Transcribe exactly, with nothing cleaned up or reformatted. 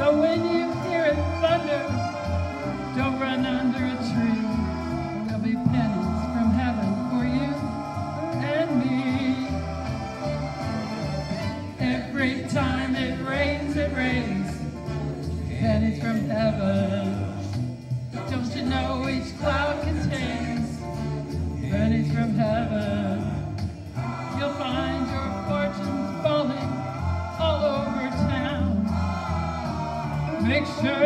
So when you hear it thunder, don't run under a tree. There'll be pennies from heaven for you and me. Every time it rains, it rains. Pennies from heaven. Don't you know each cloud contains pennies from heaven? You'll find your fortunes falling all over town. Make sure